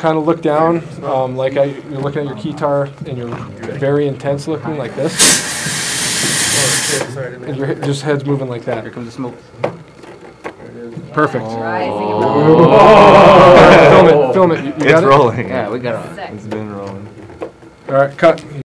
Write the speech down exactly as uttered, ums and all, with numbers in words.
kind of look down, um, like I, you're looking at your keytar, and you're very intense looking like this. And your just head's moving like that. Here comes the smoke. Perfect. Oh. Right, film it, film it. You, you It's got it? rolling. Yeah, we got it. It's been rolling. All right, cut.